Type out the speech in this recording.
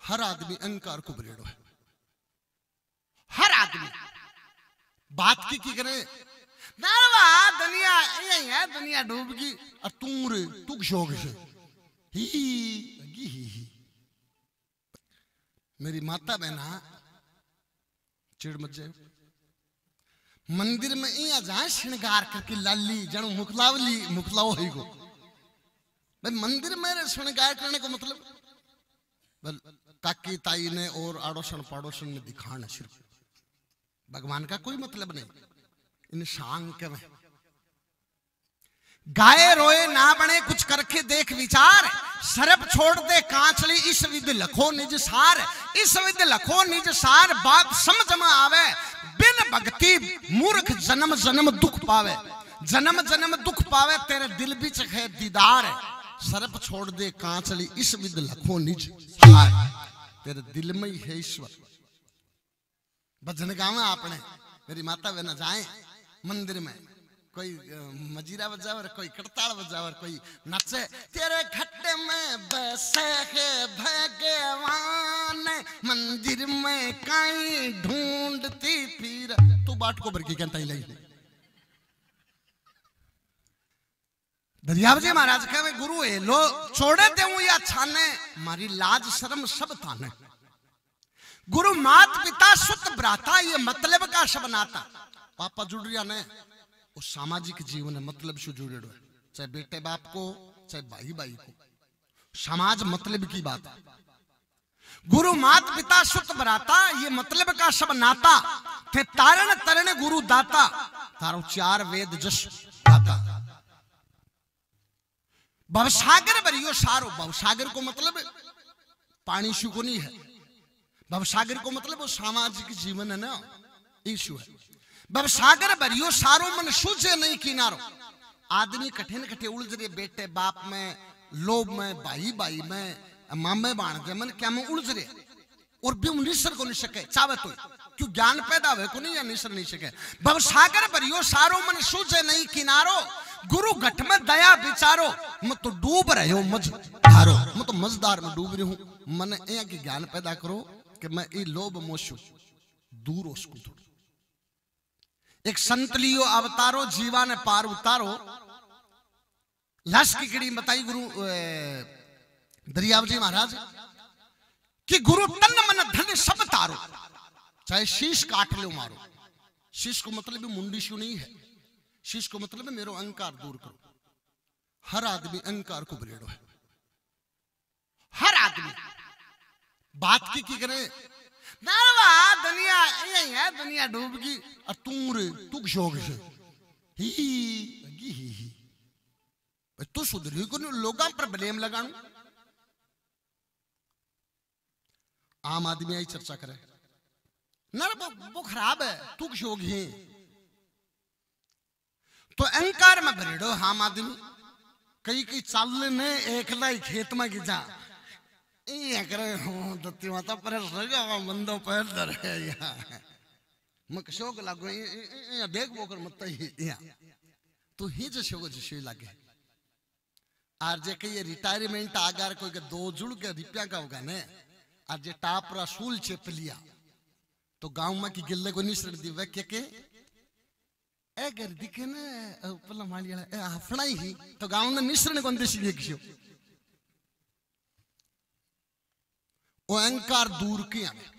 हर आदमी अहंकार को बरेड़ो है। हर आदमी बात की करे दुनिया यही है, दुनिया डूबगी और तू शौक से ही। मेरी माता बहना चिड़ मत जाए, मंदिर में इया जाए श्रृंगार करके लाली जणु मुखलाओ ही को भाई मंदिर में श्रृंगार करने को मतलब काकी ताई ने और आड़ोसन पड़ोसन ने दिखाना, सिर्फ भगवान का कोई मतलब नहीं। इन शांक में गाये रोए ना बने कुछ करके देख विचार, सरप छोड़ दे कांचली इस विद लखो निज सार, इस विद लखो निज सार बात समझ में आवे, बिन भक्ति मूर्ख जन्म जन्म दुख पावे, जन्म जन्म दुख पावे तेरे दिल बिच है दीदार, सरप छोड़ दे कांचली इस विद लखो निज सार, तेरे दिल में ही है ईश्वर। भजन गावे आपने, मेरी माता बहना जाए मंदिर में, कोई मजीरा बजावर, कोई करताल बजावर, कोई नचे, तेरे खट्टे में बसे है भगवान, मंदिर में कहीं ढूंढती फिर, तू बाट को बरकी कहता ही लगी। दरियाव जी महाराज कहे गुरु है लो छोड़े दे या छाने, मारी लाज शर्म सब थाने, गुरु मात पिता सुत भ्राता ये मतलब का सब नाता। पापा जुड़िया ने वो सामाजिक जीवन है, मतलब शु जुड़े है, चाहे बेटे बाप को चाहे भाई भाई को, समाज मतलब की बात है। गुरु मात पिता सुत भ्राता ये मतलब का सब नाता, थे तारण तरण गुरु दाता, तारो चार वेद जस दाता। भवसागर भरियो सारो, भवसागर को मतलब पानी शु को नहीं है, भवसागर को मतलब वो सामाजिक जीवन है ना, ईशु है। भवसागर भरियो सारो मन सूझे नहीं किनारो, आदमी कठिन कठे उलझ रहे, बेटे बाप में, लोभ में, भाई भाई में, मामे बाणजे मन क्या में उलझ रहे, और भी निसर को नहीं सके चावे तो क्यों ज्ञान पैदा हुए को नहीं या निसर नहीं सके। भवसागर भरियो सारो मन सूझे नहीं किनारो, गुरु घट में दया विचारो, मैं तो डूब रहे हो मझधारो, मैं तो मझदार में डूब रही हूँ, मन ए की ज्ञान पैदा करो कि मैं ये लोभ मोशु दूर हो सकूं। थोड़ा एक संत लियो अवतारो, जीवा ने पार उतारो, लश की कड़ी बताई गुरु दरियाव जी महाराज कि गुरु तन मन धन सब तारो, चाहे शीश काट लो मारो, शीश को मतलब मुंडी शु नहीं है, शीश को मतलब मेरो अहंकार दूर करो। हर आदमी अहंकार को बरेड़ो है, हर आदमी बात की करे दुनिया यही है, दुनिया डूबगी और तू शौक से ही तू सुधरी को लोगों पर ब्लेम लगाऊं। आम आदमी आई चर्चा करे ना वो खराब है, तू शौक ही तो अहंकार में भरेड़ो। आम आदमी कई चाल ने एक लाई खेत में गिजा करे दत्ती माता पर रगा बंदो पैर दर है यहाँ मक शौक लागो देख वो कर मत ही तो ही जो शौक जो लागे आज जे के ये रिटायरमेंट आगार कोई के दो जुड़ के रुपया का होगा ने आज जे टाप रसूल चेप लिया तो गांव में की गिल्ले को निसर दी वे के अगर दिखे ना पला मालिया अपना ही तो गांव में निसरने कौन देसी देखियो वो अहंकार दूर किया